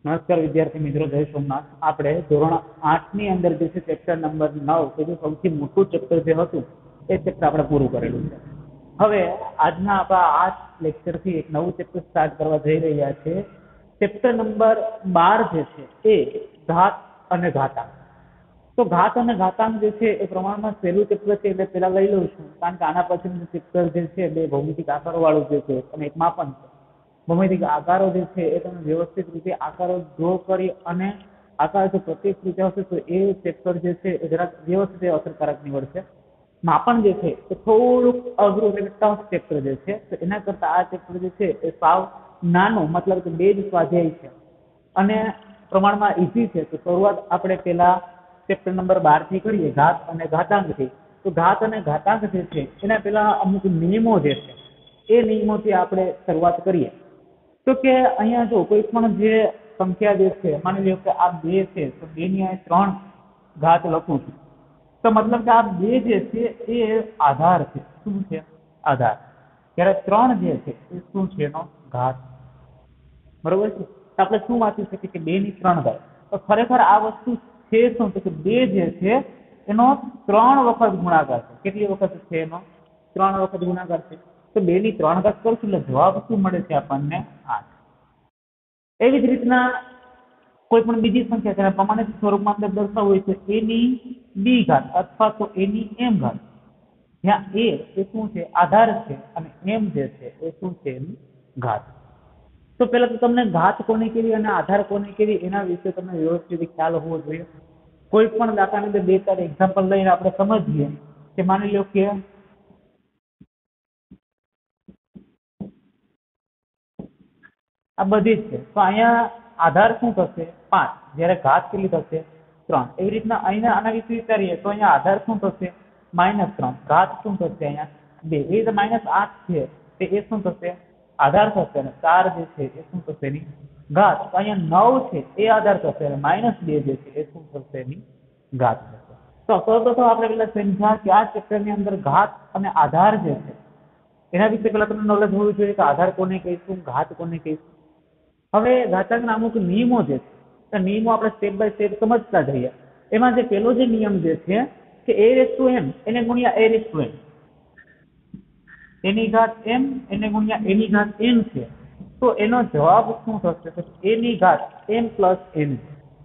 નમસ્કાર વિદ્યાર્થી મિત્રો, જય સોમનાથ। આપણે ધોરણ 8 ની અંદર જે છે ચેપ્ટર નંબર 9 કે જે સૌથી મોટું ચેપ્ટર જે હતું એ ચેપ્ટર આપણે પૂરું કરેલું છે। હવે આજના આપણા આ લેક્ચરથી એક નવું ચેપ્ટર સ્ટાર્ટ કરવા જઈ રહ્યા છે। ચેપ્ટર નંબર 12 જે છે એ ઘાત અને ઘાતાંક। તો ઘાત અને ઘાતાંક જે છે એ પ્રમાણમાં સહેલું ચેપ્ટર છે એટલે પહેલા લઈ લઉં છું, કારણ કે આના પછીનું ચેપ્ટર જે છે બે ભૌમિતિક આકારો વાળું જે છે અને એક માપન છે। ભૌમિતિક આકારો જે છે એ તમે વ્યવસ્થિત રીતે આકારો ડ્રો કરી અને આકાર જો પ્રત્યેક રીતે હશે તો એ ચેપ્ટર જે છે એ જરાક વ્યવસ્થિત અસરકારક નીવડશે। માપન જે છે એ થોડુંક અઘરું એટલે ટફ ચેપ્ટર જે છે, તો એના કરતા આ ચેપ્ટર જે છે એ સાવ નાનું, મતલબ કે બે જ સ્વાધ્યાય છે અને પ્રમાણમાં ઈઝી છે। તો શરૂઆત આપણે પહેલા ચેપ્ટર નંબર 12 થી કરીએ, ઘાત અને ઘાતાંકથી। તો ઘાત અને ઘાતાંક જે છે એના પહેલા અમુક નિયમો જે છે એ નિયમોથી આપણે શરૂઆત કરીએ। તો કે અહીંયા જો કોઈ પણ જે સંખ્યા જે છે, માની લો કે આ 2 છે તો 2 ની અહીં 3 ઘાત લખું છું, તો મતલબ કે આ 2 જે છે એ આધાર છે। શું છે? આધાર। જ્યારે 3 જે છે એ શું છે? એનો ઘાત। બરોબર છે? તો આપણે શું વાંચી શકીએ કે 2 ની 3 ઘાત। તો ખરેખર આ વસ્તુ છે શું? તો કે 2 જે છે એનો 3 વખત ગુણાકાર છે। કેટલી વખત છે? એનો 3 વખત ગુણાકાર છે। તો 2 ની 3 ઘાત કરશું એટલે જવાબ શું મળે છે આપણને? 8। એવી જ રીતના કોઈ પણ બીજી સંખ્યા તેના પ્રમાણિત સ્વરૂપમાં અંદર દર્શાવવું હોય તો a ની b ઘાત અથવા તો a ની m ઘાત, જ્યાં a એ શું છે? આધાર છે અને m જે છે એ શું છે? એની ઘાત। તો પહેલા તો તમને ઘાત કોને કેવી અને આધાર કોને કેવી એના વિશે તમને વ્યવસ્થિત ખ્યાલ હોવો જોઈએ। કોઈ પણ દાખલાની અંદર 2-4 એક્ઝામ્પલ લઈને આપણે સમજીએ કે માની લો કે આ બધી જ છે, તો અહીંયા આધાર શું થશે? 5, જ્યારે ઘાત કેટલી થશે? 3। એવી રીતના અહીંયા આના વિશે વિચારીએ તો અહીંયા આધાર શું થશે? -3, ઘાત શું થશે? અહીંયા 2। એ રીતે -8 છે તે એ શું થશે? આધાર થશે અને 4 જે છે એ શું થશે? એની ઘાત। તો અહીંયા 9 છે એ આધાર થશે અને -2 જે છે એ શું થશે? એની ઘાત થશે। તો સૌપ્રથમ આપણે પેલા સમજ્યા કે આ ચેપ્ટરની અંદર ઘાત અને આધાર જે છે એના વિશે પેલા તમને નોલેજ હોવું જોઈએ કે આધાર કોને કહીશું, ઘાત કોને કહીશું। હવે ઘાતાંકના અમુક નિયમો જે છે તો નિયમો આપણે સ્ટેપ બાય સ્ટેપ સમજતા જઈએ। એમાં જે પહેલો જે નિયમ જે છે કે a/m એને ગુણ્યા a/n, એની ઘાત m એને ગુણ્યા એની ઘાત n છે, તો એનો જવાબ શું થશે? તો a ની ઘાત m + n,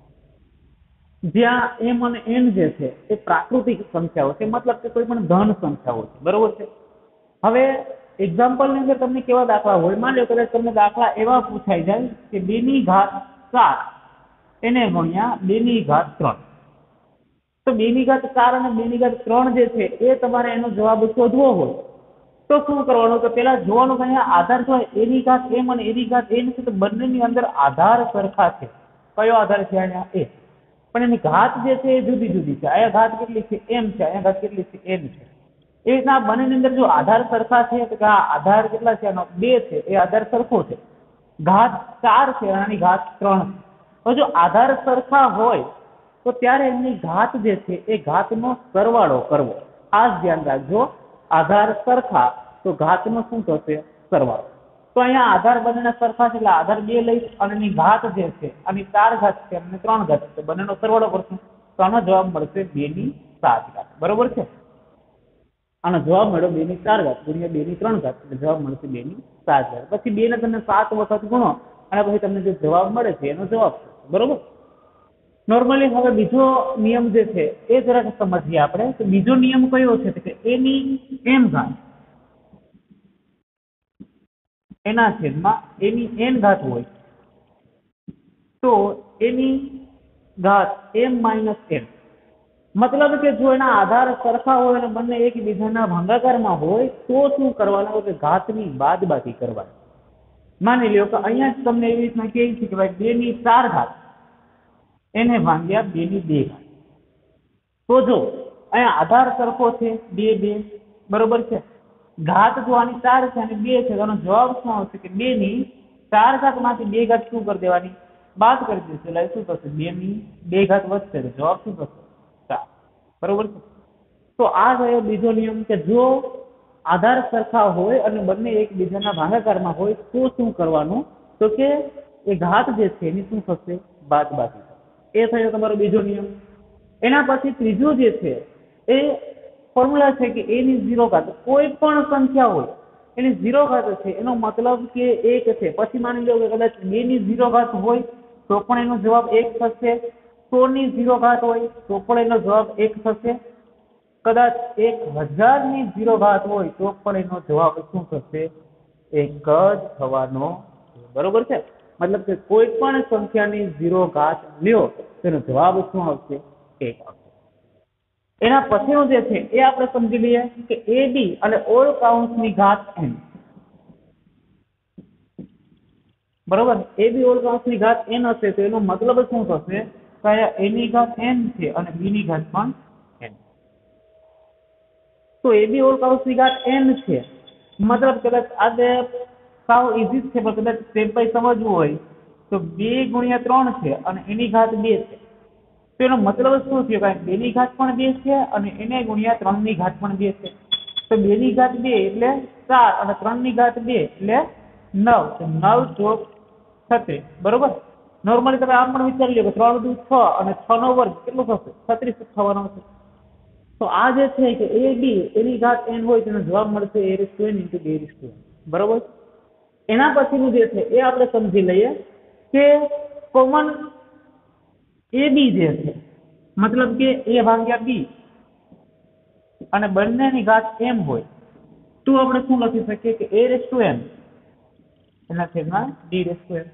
જ્યાં m અને n જે છે એ પ્રાકૃતિક સંખ્યાઓ છે, મતલબ કે કોઈ પણ ધન સંખ્યાઓ છે। બરોબર છે? હવે એક્ઝામ્પલ ની અંદર તમને કેવા દાખલા હોય? માની લો કદાચ તમને દાખલા એવા પૂછાઈ જાય કે 2 ની ઘાત 4 એને ગુણ્યા 2 ની ઘાત 3, તો 2 ની ઘાત 4 અને 2 ની ઘાત 3 જે છે એ તમારે એનો જવાબ શોધવો હોય તો શું કરવાનું? તો પેલા જોવાનું કે અહીંયા આધાર શું હોય? એની ઘાત m અને એની ઘાત n છે, તો બંનેની અંદર આધાર સરખા છે। કયો આધાર છે? અહીંયા a, પણ એની ઘાત જે છે એ જુદી જુદી છે। અહીંયા ઘાત કેટલી છે? m છે, અહીંયા ઘાત કેટલી છે? n છે। એ રીતના બંનેની અંદર જો આધાર સરખા છે તો આ આધાર કેટલા છે? આનો 2 છે, એ આધાર સરખો છે। ઘાત 4 છે અને આની ઘાત 3 છે। તો જો આધાર સરખા હોય તો ત્યારે એમની ઘાત જે છે એ ઘાતનો સરવાળો કરવો। ખાસ ધ્યાન રાખજો, આધાર સરખા તો ઘાતનો શું થશે? સરવાળો। તો અહીંયા આધાર બંનેના સરખા છે એટલે આધાર 2 લઈશ અને એની ઘાત જે છે આની 4 ઘાત છે અને 3 ઘાત છે, બંનેનો સરવાળો કરશું તો આનો જવાબ મળશે 2 ની 7 ઘાત। બરોબર છે? આનો જવાબ મળ્યો 2 ની 4 ઘાત ગુણ્યા 2 ની 3 ઘાત, એટલે જવાબ મળશે 2 ની 7 ઘાત। પછી 2 ને તમે 7 વખત ગુણો અને પછી તમને જે જવાબ મળે છે એનો જવાબ થશે। બરોબર? નોર્મલી હવે બીજો નિયમ જે છે એ જરાક સમજીએ આપણે। તો બીજો નિયમ કયો છે? કે a ની m ઘાત એના છેદમાં a ની n ઘાત હોય તો એની ઘાત m - n, મતલબ કે જો એના આધાર સરખા હોય અને બંને એકબીજાના ભાગાકારમાં હોય તો શું કરવાનું? કે ઘાતની બાદબાકી કરવાની। માની લો કે અહીંયા જ તમને એવી રીતના કહે છે કે ભાઈ 2 ની 4 ઘાત એને ભાગ્યા 2 ની 2 ઘાત, તો જો અહીંયા આધાર સરખો છે 2 2, બરોબર છે? ઘાત જો આની 4 છે અને 2 છે, તો આનો જવાબ શું આવશે? કે 2 ની 4 ઘાત માંથી 2 ઘાત શું કરી દેવાની? બાદ કરી દેશે, એટલે શું થશે? 2 ની 2 ઘાત વધશે, તો જવાબ શું થશે? 4। બરોબર છે? તો આ થયો બીજો નિયમ કે જો આધાર સરખા હોય અને બંને એકબીજાના ભાગાકારમાં હોય તો શું કરવાનું? તો કે એ ઘાત જે છે એની શું થશે? બાદબાકી થશે। એ થયો તમારો બીજો નિયમ। એના પછી ત્રીજો જે છે એ ફોર્મ્યુલા છે કે a ની 0 ઘાત, કોઈ પણ સંખ્યા હોય એની 0 ઘાત છે એનો મતલબ કે 1 છે। પછી માની લો કે કદાચ 2 ની 0 ઘાત હોય તો પણ એનો જવાબ 1 થશે, 100 ની 0 ઘાત હોય તો પણ એનો જવાબ 1 થશે, કદાચ 1000 ની 0 ઘાત હોય તો પણ એનો જવાબ શું થશે? 1 જ થવાનો છે। બરોબર છે? મતલબ કે કોઈ પણ સંખ્યાની 0 ઘાત લ્યો તેનો જવાબ શું આવશે? 1 આવશે। એના પછીનું જે છે એ આપણે સમજી લઈએ કે a b અને ઓલ કાઉન્ટ્સની ઘાત n। બરોબર? a b ઓલ કાઉન્ટ્સની ઘાત n હશે તો એનો મતલબ શું થશે? કે a ની ઘાત n છે અને b ની ઘાત પણ n। તો a b ઓલ કાઉન્ટ્સની ઘાત n છે, મતલબ કદાચ આજે સાવ ઈઝી છે પણ કદાચ સ્ટેપ બાય સમજવું હોય તો 2 ગુણ્યા 3 છે અને એની ઘાત 2 છે, તો એનો મતલબ શું થયો? કારણ 2 ની ઘાત પણ 2 છે અને એને ગુણ્યા 3 ની ઘાત પણ 2 છે, તો 2 ની ઘાત 2 એટલે 4 અને 3 ની ઘાત 2 એટલે 9, તો 9 ચોક 36। બરોબર? નોર્મલી તમે આમ પણ વિચારી લો કે 3 દુ 6 અને 6 નો વર્ગ કેટલું થશે? 36 થવાનો છે। તો આ જે છે કે a b એની ઘાત n હોય તેનો જવાબ મળશે a n × b n। બરોબર? એના પછીનું જે છે એ આપણે સમજી લઈએ કે કોમન a b જે છે, મતલબ કે a ભાગ્યા b અને બંનેની ઘાત m હોય તો આપણે શું લખી શકીએ કે a n એના છેદમાં d n।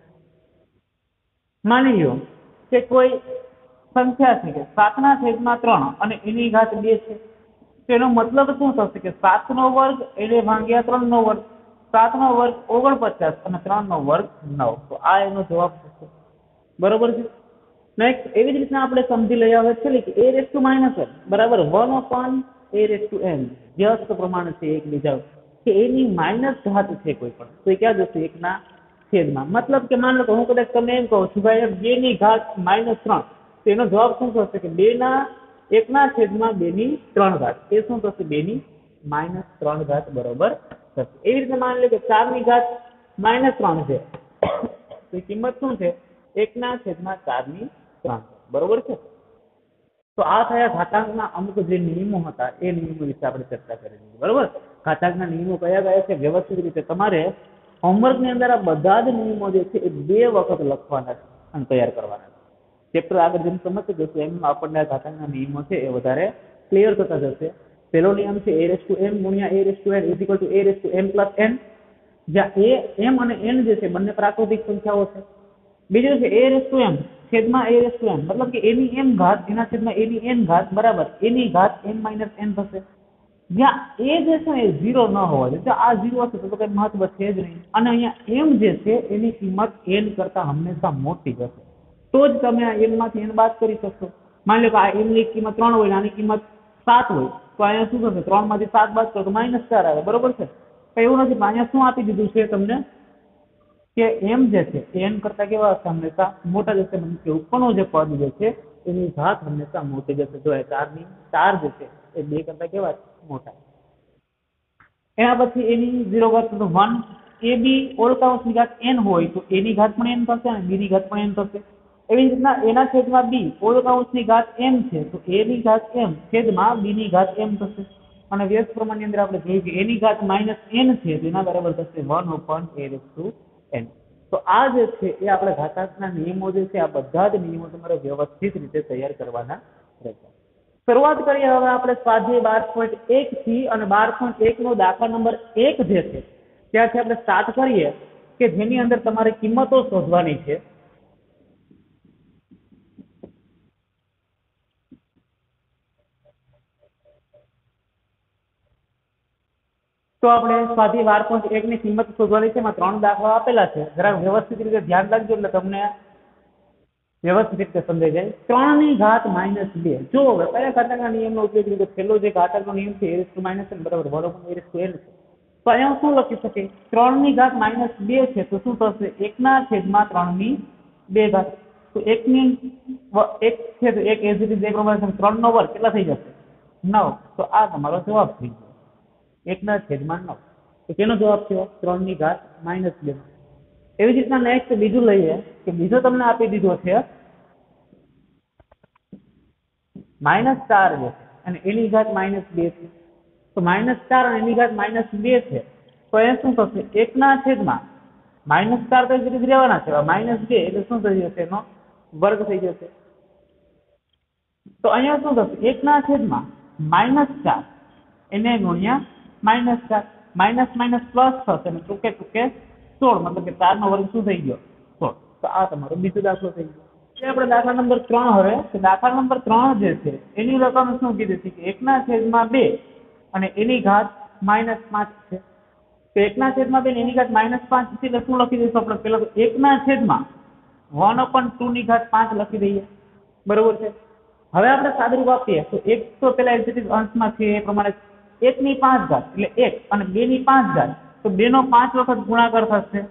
માની લો કે કોઈ સંખ્યા છે કે 7/3 અને એની ઘાત 2 છે, તો એનો મતલબ શું થશે કે 7 નો વર્ગ એને ભાગ્યા 3 નો વર્ગ, 7 નો વર્ગ 49 અને 3 નો વર્ગ 9, તો આ એનો જવાબ થશે। બરોબર છે? નેક્સ્ટ એવી જ રીતના આપણે સમજી લઈએ હવે છે કે a n બરાબર 1/a n વ્યસ્ત પ્રમાણ છે એકબીજા કે એની માઇનસ ઘાત છે કોઈ પણ, તો એ ક્યાં જશે? 1 ના છેદમાં। મતલબ કે માની લો કે હું કદાચ તમને એમ કહું છું ભાઈ 2 ની ઘાત -3, તો એનો જવાબ શું થશે કે 1 ના છેદમાં 2 ની 3 ઘાત, એ શું થશે? 2 ની -3 ઘાત બરોબર થશે। એવી રીતે માની લો કે 4 ની ઘાત -3 છે તો એ કિંમત શું છે? 1 ના છેદમાં 4 ની 3। બરોબર છે? તો આ થયા ઘાતાંકના અમુક જે નિયમો હતા એ નિયમો વિશે આપણે ચર્ચા કરી દીધી। બરોબર? ઘાતાંકના નિયમો કયા કયા છે વ્યવસ્થિત રીતે તમારે હોમવર્કની અંદર આ બધા જ નિયમો જે છે એ 2 વખત લખવાના છે અને તૈયાર કરવાના છે। ચેપ્ટર આગળ જેમ સમજતું જશું એમ આપણને આ ઘાતાંકના નિયમો છે એ વધારે ક્લિયર થતા જશે। પહેલો નિયમ છે a m ગુણ્યા a n a m n, જ્યાં a m અને n જે છે બંને પ્રાકૃતિક સંખ્યાઓ છે। બીજું છે a m છેદમાં a n, મતલબ કે એની m ઘાત એના છેદમાં એની n ઘાત બરાબર એની ઘાત m - n થશે, જ્યાં a જે છે એ 0 ન હોવા જોઈએ। જો આ 0 હશે તો કઈ મહત્વ છે જ નહીં, અને અહીંયા m જે છે એની કિંમત n કરતા હંમેશા મોટી હશે, તો જ તમે આ m માંથી n બાદ કરી શકશો। માની લો કે આ m ની કિંમત 3 હોય અને આની કિંમત 7 હોય તો અહીંયા શું થશે? 3 માંથી 7 બાદ કરો તો -4 આવે। બરોબર છે? તો એવું નથી, અહીંયા શું આપી દીધું છે તમને કે m જે છે n કરતા કેવા હશે? હંમેશા મોટા જશે, મતલબ કે ઉપરનો જે પદ જે છે એની ઘાત હંમેશા મોટી જશે। જો 4 જે છે એ 2 કરતા કેવા મોટા। એના પછી એની 0 ઘાત તો 1, a b ઓલ કાઉન્ટ્સની ઘાત n હોય તો a ની ઘાત પણ n થશે અને b ની ઘાત પણ n થશે। એવી જ રીતના એના છેદમાં b ઓલ કાઉન્ટ્સની ઘાત m છે તો a ની ઘાત m છેદમાં b ની ઘાત m થશે, અને વ્યસ્ત પ્રમાણની અંદર આપણે જોયું કે a ની ઘાત -n છે તો એના બરાબર થશે 1/a n। તો આ જે છે એ આપણે ઘાતાંકના નિયમો જે છે આ બધા જ નિયમો તમારે વ્યવસ્થિત રીતે તૈયાર કરવાના રહેશે। શરૂઆત કરીએ હવે આપણે સ્વાધ્યાય 12.1 થી અને 12.1 નો દાખલા નંબર 1 જે છે ત્યાંથી આપણે સ્ટાર્ટ કરીએ કે જેની અંદર તમારે કિંમતો શોધવાની છે। તો આપણે સ્વાધ્યાય 12.1 ની કિંમત શોધવાની છે, એમાં 3 દાખલા આપેલા છે, જરા વ્યવસ્થિત રીતે ધ્યાન રાખજો એટલે તમને વ્યવસ્થિત રીતે સમજાઈ જાય। 3 ની ઘાત -2, જો હવે કયા ઘાતાંકના નિયમનો ઉપયોગ કરીએ તો છેલ્લો જે ઘાતાંકનો નિયમ છે a n બરાબર 1/a n છે, તો અહીંયા શું લખી શકીએ? 3 ની ઘાત -2 છે તો શું થશે? 1 ના છેદમાં 3 ની 2 ઘાત, તો 1 ની 1 છે તો 1 એઝ ઇટ ઇઝ 3 નો વર્ગ કેટલા થઈ જશે? 9, તો આ તમારો જવાબ થઈ ગયો 1 ના છેદમાં 9। તો કેનો જવાબ થયો? 3 ની ઘાત -2 નો। એવી જ રીતના નેક્સ્ટ બીજું લઈએ કે બીજો તમને આપી દીધો છે -4 છે અને એની ઘાત -2 છે. તો -4 અને એની ઘાત -2 છે તો એ શું થશે 1/, -4 તો જ રહેવાના છે, -2 એટલે શું થઈ જશે એનો વર્ગ થઈ જશે. તો અહીંયા શું થશે 1/, એને ગુણ્યા -4, માઇનસ માઇનસ પ્લસ થશે અને ટૂંકે ટૂંકે 16, મતલબ કે 4 નો વર્ગ શું થઈ ગયો 16. તો આ તમારો બીજો દાખલો થઈ ગયો. આપણે દાખલા નંબર 3 હવે તો દાખલા નંબર 3 જે છે એની રકમ શું કીધી હતી કે 1/2 અને એની ઘાત -5 છે. તો 1/2 એની ઘાત -5 છે એટલે શું લખી દઈશું આપણે પેલા તો 1/1/2 ની ઘાત 5 લખી દઈએ, બરોબર છે. હવે આપણે સાદુરૂપ આપીએ તો 1 તો પેલા એક્ઝેક્ટ અંશમાં છે એ પ્રમાણે 1/5 એટલે 1 અને 2/5 તો 2 નો 5 વખત ગુણાકાર થશે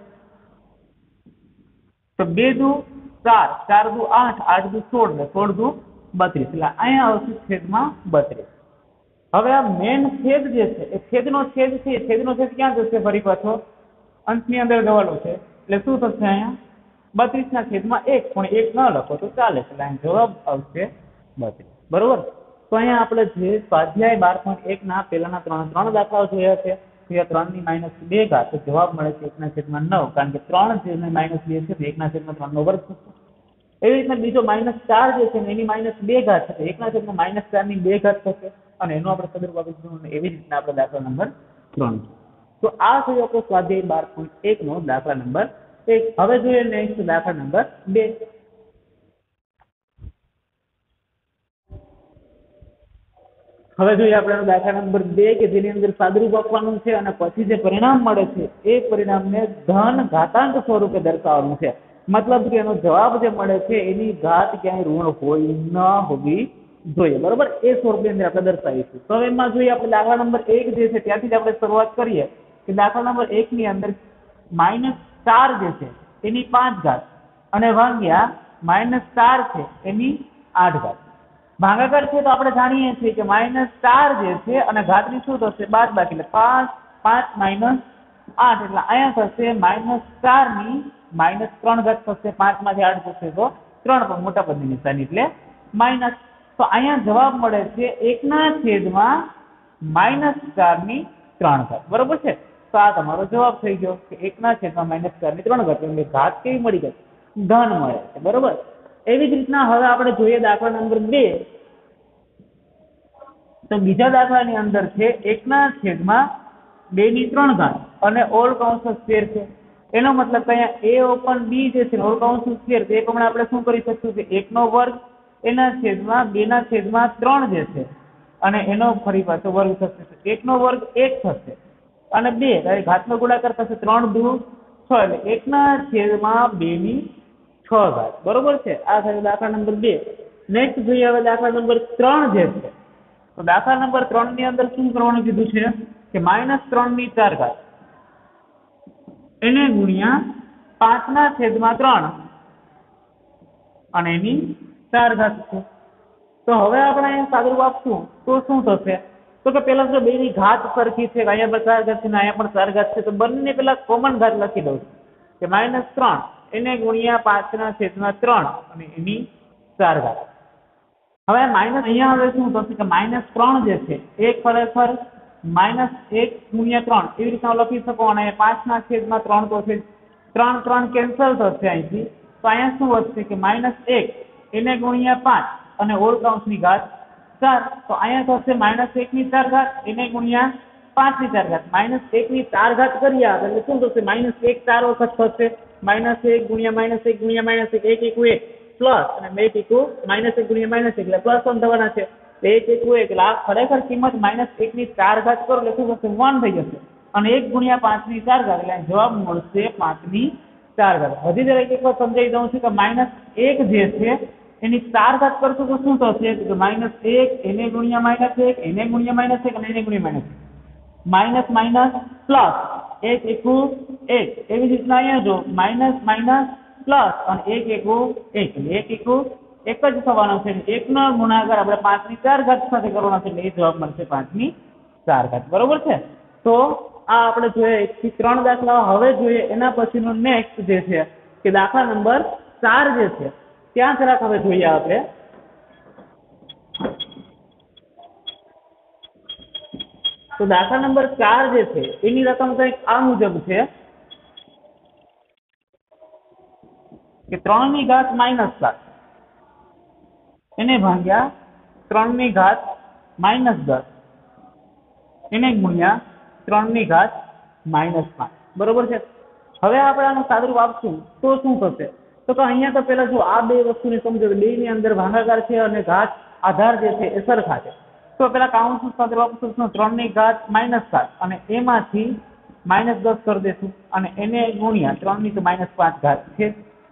તો 2 દુ 4, 4 દુ 8, 8 દુ 16 એટલે 16 દુ 32 એટલે અહીંયા આવશે છેદમાં 32. હવે આ મેન છેદ જે છે એ છેદનો છેદ છે, છેદનો છેદ ક્યાં જશે ફરી પાછો અંશની અંદર જવાનો છે એટલે શું થશે અહીંયા 32/1 પણ 1 ન લખો તો ચાલે, એટલે અહીં જવાબ આવશે 32, બરોબર. તો અહીંયા આપણે જે સ્વાધ્યાય 12.1 ના પેલાના ત્રણ દાખલાઓ જોયા છે, 3 ની -2 ઘાત, તો જવાબ મળે છે 1/9, કારણ કે 3 જે -2 છે તે 1/3 નો વર્ગ થશે. એવી રીતના બીજો -4 જે છે એની -2 ઘાત છે, 1/4 ની 2 ઘાત થશે અને એનો આપણે સદરૂપ આપીશું અને એવી રીતના આપણે દાખલા નંબર 3. તો આ થયો આપણો સ્વાધ્યાય 12.1 નો દાખલા નંબર 1. હવે જોઈએ નેક્સ્ટ દાખલા નંબર 2. હવે જોઈએ આપણે દાખલા નંબર 2 કે જેની અંદર સાદુરૂપ આપવાનું છે અને પછી જે પરિણામ મળે છે એ પરિણામને ધન ઘાતાંક સ્વરૂપે દર્શાવવાનું છે. મતલબ કે એનો જવાબ જે મળે છે એની ઘાત ક્યાંય ઋણ હોય ન હોવી જોઈએ, બરોબર. એ સ્વરૂપની અંદર આપણે દર્શાવીશું. તો એમાં જોઈએ આપણે દાખલા નંબર 1 જે છે ત્યાંથી જ આપણે શરૂઆત કરીએ કે દાખલા નંબર 1 ની અંદર -4 જે છે એની 5 ઘાત અને ભાગ્યા -4 છે એની 8 ઘાત. ભાગાકાર છે તો આપણે જાણીએ છીએ કે -4 જે છે અને ઘાતની શું થશે બાદબાકી, એટલે 5 8 એટલે અહીંયા થશે -4 ની -3 ઘાત થશે, 5 માંથી 8 થશે તો 3 પણ મોટા પદની નિશાની એટલે માઇનસ. તો અહીંયા જવાબ મળે છે 1/4 ની 3 ઘાત, બરોબર છે. તો આ તમારો જવાબ થઈ ગયો કે 1/4 ની 3 ઘાત, એટલે ઘાત કેવી મળી ગઈ ધન મળે છે, બરોબર. એવી જ રીતના હવે આપણે જોઈએ દાખલા નંબર 2. તો બીજા દાખલાની અંદર છે 1/2 ની 3 ઘાત અને ઓલ કૌંસ સ્ક્વેર છે. એનો મતલબ કે અહીંયા a ઓપન b જે છે ઓલ કૌંસ સ્ક્વેર, તે પ્રમાણે આપણે શું કરી શકશું કે 1 નો વર્ગ એના છેદમાં 2/3 જે છે અને એનો ફરી પાછો વર્ગ થશે, 1 નો વર્ગ 1 થશે અને 2 ઘાતનો ગુણાકાર થશે, 3 દુ 6 એટલે 1/2 ની 6 ઘાત, બરોબર છે. આ થયો દાખલા નંબર 2. નેક્સ્ટ જોઈએ હવે દાખલા નંબર 3 જે છે. તો દાખલા નંબર 3 ની અંદર શું કરવાનું કીધું છે કે -3 ની 4 ઘાત એને ગુણ્યા 5/3 અને એની 4 ઘાત છે. તો હવે આપણે અહીંયા સાદુરૂપ આપશું તો શું થશે તો કે પેલા તો 2 ની ઘાત સરખી છે, અહીંયા પણ 4 ઘાત છે ને અહીંયા પણ 4 ઘાત છે, તો બંને પેલા કોમન ઘાત લખી દઉં કે -3 એને ગુણ્યા 5/3 અને એની 4 ઘાત. હવે અહીંયા હવે શું થશે કે -3 જે છે એ ખરેખર -1 ગુણ્યા 3 એવી રીતના લખી શકો અને 5/3 તો છે, 3 3 કેન્સલ થશે અહીંથી. તો અહીંયા શું વધશે કે -1 એને ગુણ્યા 5 અને ઓલ કૌંસની ઘાત 4. તો અહીંયા થશે -1 ની 4 ઘાત એને ગુણ્યા 5 ની 4 ઘાત, -1 ની 4 ઘાત કર્યા એટલે શું થશે -1 4 વખત થશે, -1 ગુણ્યા -1 ગુણ્યા -1 1 1 પ્લસ અને 2 ટીકુ -1 ગુણ્યા -1 એટલે +1 થવાના છે. 1 1 એટલે આ ખરેખર કિંમત -1 ની 4 ઘાત કરો એટલે શું થશે 1 થઈ જશે અને 1 ગુણ્યા 5 ની 4 ઘાત એટલે જવાબ મળશે 5 ની 4 ઘાત. હજી જરા એક વાર સમજાવી દઉં છું કે -1 જે છે એની 4 ઘાત કરશું તો શું થશે કે -1 એને ગુણ્યા -1 એને ગુણ્યા -1 અને એને ગુણ્યા માઇનસ માઇનસ પ્લસ 1 1 1 એવી જ રીતના અહીંયા જો માઇનસ પ્લસ અને 1 1 1 એટલે 1 1 એક જ થવાનો છે. 1 નો ગુણાકાર આપણે 5 ની 4 ઘાત સાથે કરવાનો છે એટલે એ જવાબ મળશે 5 ની 4 ઘાત, બરોબર છે. તો આ આપણે જોઈએ 1 થી 3 દાખલા હવે જોઈએ એના પછીનો નેક્સ્ટ જે છે કે દાખલા નંબર 4 જે છે ત્યાં જરાક હવે જોઈએ આપણે તો દાખલા નંબર 4 જે છે એની રકમ કંઈક આ મુજબ છે કે 3 ની ઘાત -7 એને ભાગ્યા 3 ની ઘાત -10 એને ગુણ્યા 3 ની ઘાત -5 બરોબર છે। હવે આપણે આનું સાદુરૂપ આપશું તો શું થશે તો કે અહીંયા તો પેલા જો આ બે વસ્તુને સમજો બે ની અંદર ભાગાકાર છે અને ઘાત આધાર જે છે એ સરખા છે તો પેલા કાઉન્સનું સાદુરૂપ આપશું 3 ની ઘાત -7 અને એમાંથી -10 કરી દેશું અને એને ગુણ્યા 3 ની તો -5 ઘાત છે।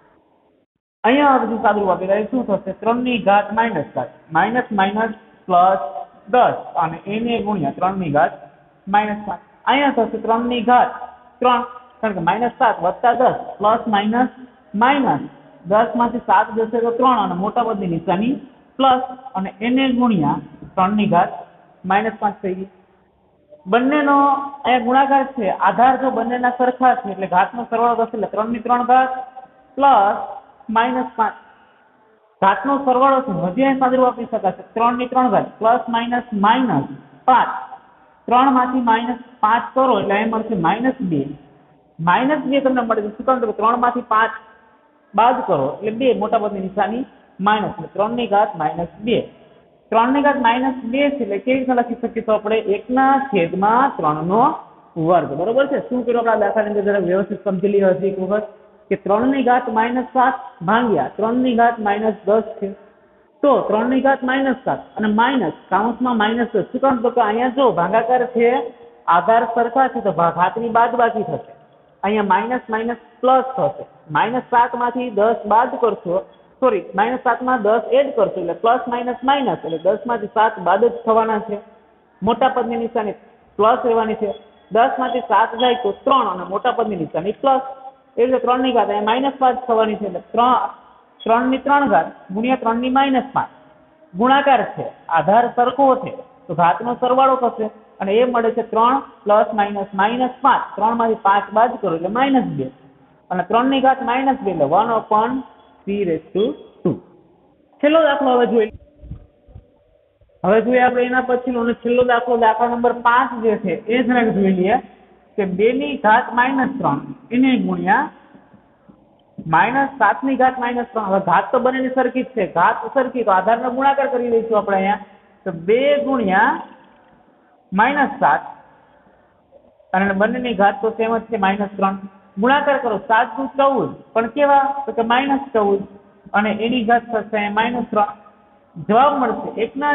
અહીંયા બધું સાદુરૂપ આપી રહ્યા શું થશે 3 ની ઘાત -7 માઇનસ માઇનસ પ્લસ 10 અને એને ગુણ્યા 3 ની ઘાત -5 અહીંયા થશે 3 ની ઘાત 3 કારણ કે -7 વત્તા 10 પ્લસ માઇનસ માઇનસ 10 માંથી 7 જશે તો 3 અને મોટા પદની નિશાની પ્લસ અને એને ગુણ્યા 3 ની ઘાત -5 થઈ ગઈ। બંનેનો અહીંયા ગુણાકાર છે આધાર જો બંનેના સરખા છે એટલે ઘાતનો સરવાળો થશે એટલે 3 ની 3 ઘાત પ્લસ -5 ઘાતનો સરવાળો છે હજી અહીં સાદુરૂપ આપી શકાશે 3 ની 3 ઘાત પ્લસ માઇનસ -5 3 માંથી -5 કરો એટલે અહીં મળશે -2 -2 તમને મળે છે શું કામ તો 3 માંથી 5 બાદ કરો એટલે 2 મોટા પદની નિશાની માઇનસ એટલે 3 ની ઘાત -2 3 ની ઘાત -2 છે એટલે કેવી રીતે લખી શકીએ તો આપણે 1/3 નો વર્ગ બરોબર છે। શું કર્યું આપણે દાખલાની અંદર જરા વ્યવસ્થિત સમજી લઈએ હજી એક વખત કે 3 ની ઘાત -7 ભાગ્યા 3 ની ઘાત -10 છે તો 3 ની ઘાત -7 અને માઇનસ કાઉન્સમાં -10 શું કામ તો કે અહીંયા જો ભાગાકાર છે આધાર સરખા છે તો ઘાતની બાદબાકી થશે અહીંયા માઇનસ માઇનસ પ્લસ થશે -7 માંથી 10 બાદ કરશો સોરી -7 માં 10 એડ કરશો એટલે પ્લસ માઇનસ માઇનસ એટલે 10 માંથી 7 બાદ જ થવાના છે મોટા પદની નિશાની પ્લસ રહેવાની છે 10 માંથી 7 જાય તો 3 અને મોટા પદની નિશાની પ્લસ એટલે 3 ની ઘાત અહીંયા -5 થવાની છે એટલે 3 ની 3 ઘાત ગુણ્યા 3 ની -5 ગુણાકાર છે આધાર સરખો છે તો ઘાતનો સરવાળો થશે અને એ મળે છે 3 પ્લસ માઇનસ -5 3 માંથી 5 બાદ કરો એટલે -2 અને 3 ની ઘાત -2 એટલે 1/3/2 છેલ્લો દાખલો હવે જોઈએ આપણે એના પછીનો અને છેલ્લો દાખલો દાખલા નંબર 5 જે છે એ જરાક જોઈ લઈએ કે 2 ની ઘાત -3 એને ગુણ્યા -7 ની ઘાત -3 હવે ઘાત તો બંનેની સરખી જ છે ઘાત સરખી તો આધારનો ગુણાકાર કરી દઈશું આપણે અહીંયા તો 2 ગુણ્યા -7 અને બંનેની ઘાત તો સેમ જ છે -3 ગુણાકાર કરો 7 દુ 14 પણ કેવા તો કે -14 અને એની ઘાત થશે -3 જવાબ મળશે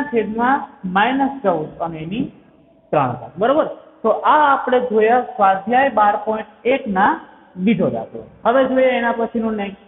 1/14 અને એની 3 ઘાત બરોબર। તો આ આપણે જોયા સ્વાધ્યાય 12.1 ના બીજો દાખલો હવે જોઈએ એના પછીનું નેક્સ્ટ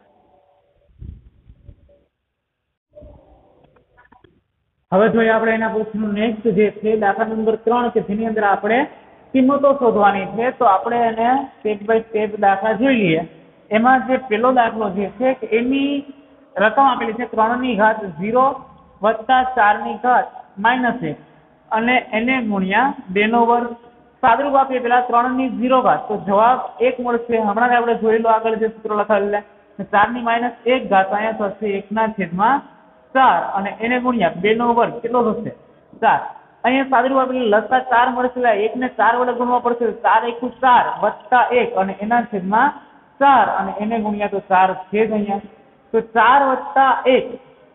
હવે જોઈએ આપણે એના પછીનું નેક્સ્ટ જે છે દાખલા નંબર 3 કે જેની અંદર આપણે કિંમતો શોધવાની છે તો આપણે એને સ્ટેપ બાય સ્ટેપ દાખલા જોઈ લઈએ એમાં જે પહેલો દાખલો જે છે કે એની રકમ આપેલી છે 3 ની ઘાત 0 વત્તા 4 ની ઘાત -1 અને એને ગુણ્યા 2 નો વર્ગ સાદુરૂપ આપીએ પેલા 3 ની 0 ઘાત તો જવાબ 1 મળશે હમણાં આપણે જોઈ લો આગળ જે સૂત્ર લખાવેલા 4 ની -1 ઘાત અહીંયા થશે 1/4 અને એને ગુણ્યા 2 નો વર્ગ કેટલો થશે 4 અહીંયા સાદુરૂપ આપેલું લસા 4 મળશે 1 ને 4 વડે ગુણવા પડશે 4 × 4 વત્તા 1 અને એના છેદમાં 4 અને એને ગુણ્યા તો 4 છે જ અહીંયા તો 4 વત્તા 1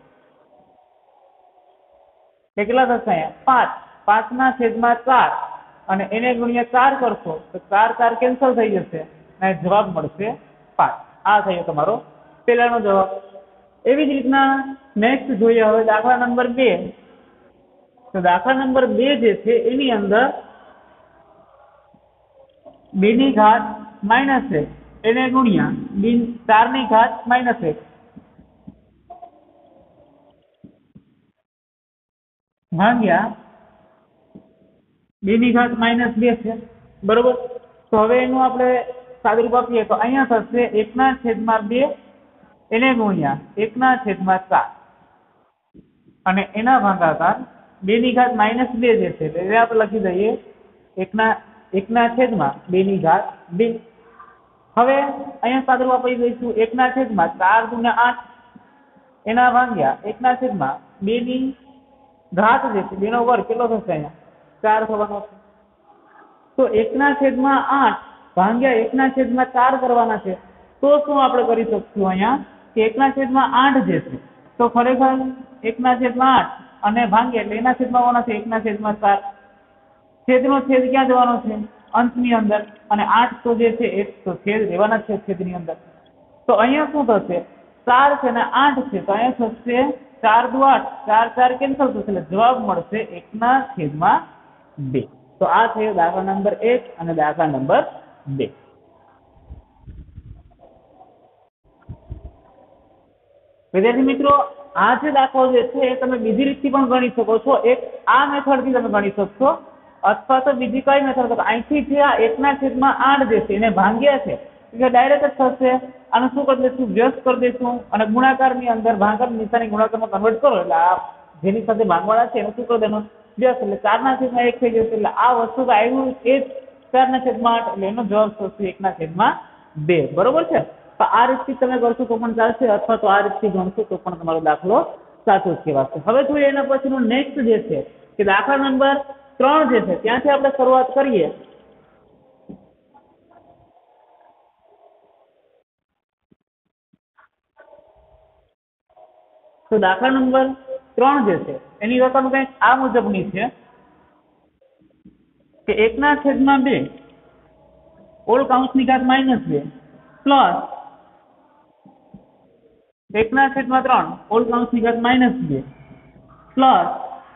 કેટલા થશે અહીંયા 5 5 ના છેદમાં 4 અને એને ગુણ્યા 4 કરશો તો 4 કેન્સલ થઈ જશે અને જવાબ મળશે 5 આ થયો તમારો પહેલાનો જવાબ। એવી જ રીતના નેક્સ્ટ જોઈએ હવે દાખલા નંબર 2 તો દાખલા નંબર 2 જે છે એની અંદર 2 ની ઘાત -1 એને ગુણ્યા 4 ની ઘાત -1 ભાગ્યા 2 ની ઘાત -2 છે બરોબર। તો હવે એનું આપણે સાદુરૂપ આપીએ તો અહીંયા થશે 1/2 એને ગુણ્યા 1/4 અને એના ભાગાકાર 2 ની ઘાત -2 જે છે એટલે આપણે લખી દઈએ 1 છેદમાં 2 ઘાત 2. હવે અહીંયા સાદુરૂપ આપી દઈશું 1 છેદમાં 4 × 8 એના ભાગ્યા 1 છેદમાં 2 ઘાત જે છે 2 નો વર્ગ કેટલો થશે? અહીંયા 4 થવાનો છે. તો 1 છેદમાં 8 ભાગ્યા 1 છેદમાં 4 કરવાના છે. તો શું આપણે કરી શકશું અહીંયા કે 1 છેદમાં 8 જે છે તો ખરેખર 1 છેદમાં 8 અને ભાગ્યા એટલે એના છેદમાં આવવાના છે 1 છેદમાં 4. છેદનો છેદ ક્યાં જવાનો છે? અંશની અંદર. અને 8 તો જે છે એ તો છેદ રહેવાના છે છેદની અંદર. તો અહીંયા શું થશે? 4 છે અને 8 છે તો અહીંયા થશે 4 દુ 8, 4 4 કેન્સલ થશે એટલે જવાબ મળશે 1/2. તો આ થયો દાખલા નંબર 1 અને દાખલા નંબર 2. વિદ્યાર્થી મિત્રો, આ જે દાખલો જે છે એ તમે બીજી રીતથી પણ ગણી શકો છો. એક આ મેથડથી તમે ગણી શકશો અથવા તો બીજી કઈ મેથડ તો અહીંથી જે આ 1/8 જે છે એને ભાગ્યા છે એટલે ડાયરેક્ટ જ થશે. આનું શું કરી દઈશું? વ્યસ્ત કરી દઈશું અને ગુણાકારની અંદર ભાગાકાર નિશાની ગુણાકારમાં કન્વર્ટ કરો એટલે આ જેની સાથે ભાગવાળા છે એનું શું કરી દેવાનું? વ્યસ્ત. એટલે 4/1 થઈ જશે. એટલે આ વસ્તુ આવ્યું એ 4/8 એટલે એનો જવાબ થશે 1/2. બરોબર છે? તો આ રીતથી તમે કરશો તો પણ ચાલશે અથવા તો આ રીતથી ગણશો તો પણ તમારો દાખલો સાચો જ કહેવાશે. હવે જોઈએ એના પછીનો નેક્સ્ટ જે છે કે દાખલા નંબર 3 જે છે ત્યાંથી આપણે શરૂઆત કરીએ. તો દાખલા નંબર 3 જે છે એની રકમ કંઈક આ મુજબની છે કે 1/2 ઓલ કૌંસની ઘાત -2 પ્લસ 1/3 ઓલ કૌંસની ઘાત -2 પ્લસ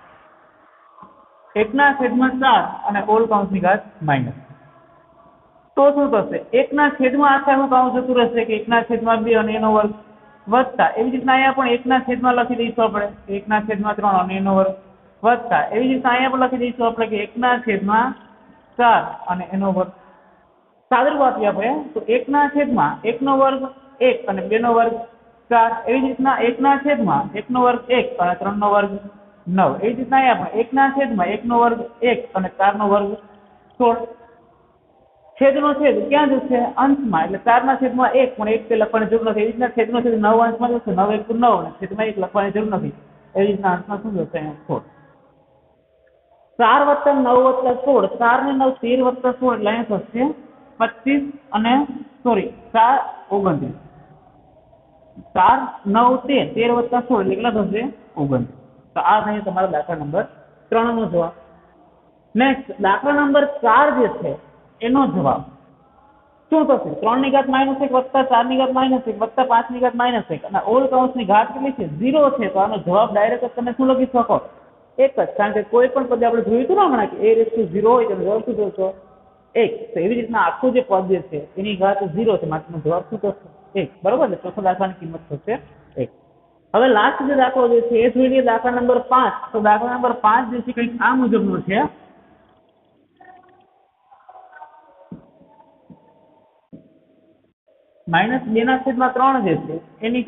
1/4 અને ઓલ કૌંસની ઘાત -. તો શું થશે? 1/આખા કૌંસ જતું રહેશે કે 1/2 અને એનો વર્ગ વત્તા એવી રીતના અહીંયા પણ 1/માં લખી દઈશું આપણે 1/3 અને એનો વર્ગ વત્તા એવી રીતના અહીંયા પણ લખી દઈશું આપણે કે 1/4 અને એનો વર્ગ. સાદુરૂપ આપીએ આપણે તો 1/1 નો વર્ગ 1 અને 2 નો વર્ગ 4. એવી જ રીતના 1/1 નો વર્ગ 1 અને 3 નો વર્ગ 9. એવી રીતના અહીંયા પણ 1/1 નો વર્ગ 1 અને 4 નો વર્ગ 16. છેદનો છેદ ક્યાં જશે? અંશમાં. એટલે 4/1 પણ 1 તે લખવાની જરૂર નથી. એવી રીતના છેદનો છેદ 9 અંશમાં જશે. 9 × 9 અને છેદમાં 1 લખવાની જરૂર નથી. એવી રીતના અંશમાં શું જશે? 16. 4 + 9 + 16 4 ને 9 13 + 16 એટલે અહીંયા થશે 25 અને 4 29. 4 9 13 13 + 16 એટલે કેટલા થશે? 29. તો આ થયો તમારો દાખલા નંબર 3 નો જવાબ. નેક્સ્ટ દાખલા નંબર 4 જે છે એનો જવાબ શું થશે? 3 ઘાત -1 વત્તા 4 ઘાત -1 વત્તા 5 ઘાત -1 અને ઓલ કૌંસની ઘાત કેટલી છે? 0 છે. તો આનો જવાબ ડાયરેક્ટ તમે શું લખી શકો? એક જ. કારણ કે કોઈ પણ પદ આપણે જોયું હતું ને હમણાં કે a0 હોય તો જવાબ શું થશે? 1. તો એવી રીતના આખું જે પદ જે છે એની ઘાત 0 છે માત્ર જવાબ શું થશે? 1. બરોબર ને? ચોથા દાખલાની કિંમત થશે 1. હવે લાસ્ટ જે દાખલો જે છે એ જોઈ લઈએ દાખલા નંબર 5. તો દાખલા નંબર 5 જે છે કંઈક આ મુજબનો છે -2/3 જે છે એની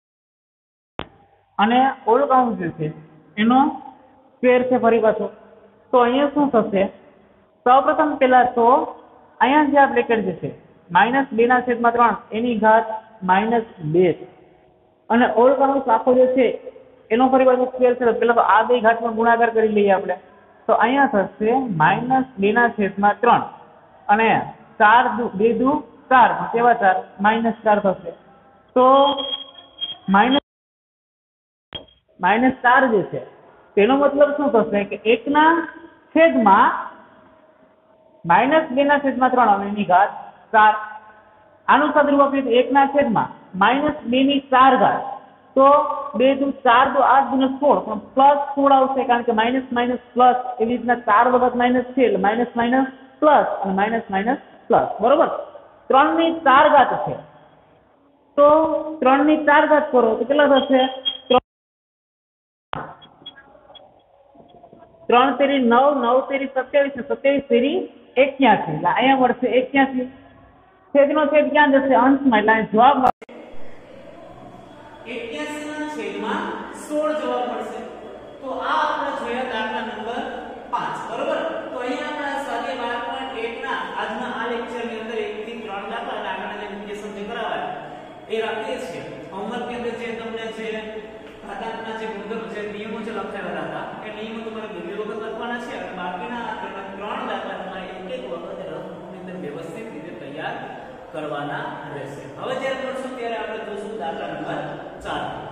અને ઓલ કૌંસ જે છે એનો સ્ક્વેર છે ફરી પાછો. તો અહીંયા શું થશે? સૌપ્રથમ પહેલા તો અહીંયા જે આ બ્રેકેટ જે છે -2/3 એની ઘાત -2 અને ઓલ કૌંસ આખો જે છે એનો ફરી પાછો સ્ક્વેર છે. પહેલા તો આ બે ઘાતનો ગુણાકાર કરી લઈએ આપણે. તો અહીંયા થશે -2/3 અને 4 2 દુ 4 કેવા 4 -4 થશે. તો -4 જે છે તેનો મતલબ શું થશે કે 1/-2/3 અને એની ઘાત 4. આનું સાદુરૂપ આપીએ તો 1/-2/4 ઘાત. તો 2 દુ 4 દુ 8 દુ 16 પણ પ્લસ 16 આવશે કારણ કે માઇનસ માઇનસ પ્લસ એવી રીતના 4 વખત માઇનસ છે એટલે માઇનસ માઇનસ પ્લસ અને માઇનસ માઇનસ પ્લસ. બરોબર? 3/4 ઘાત છે તો 3/4 ઘાત કરો તો કેટલા થશે? 3 તેરી 9 9 તેરી 27 ને 27 તેરી 81 એટલે અહીંયા મળશે 81. છેદનો છેદ ક્યાં જશે? અંશમાં. એટલે જવાબ મળશે 81/16 જવાબ મળશે. તો આ આપણે જોયા દાખલા નંબર 5. બરોબર? તો અહીંયા આપણે સ્વાધ્યાય 12.1 એ રાખીએ છીએ. હોમવર્ક ની અંદર જે તમને જે ઘાતાંકના જે ગુણધર્મો છે નિયમો જે લખાવેલા હતા એ નિયમો તમારે બે વખત લખવાના છે અને બાકીના 3 દાખલા તમારે એક વખત રફની અંદર વ્યવસ્થિત રીતે તૈયાર કરવાના રહેશે. હવે જ્યારે કરશું ત્યારે આપણે જોશું દાખલા નંબર 4.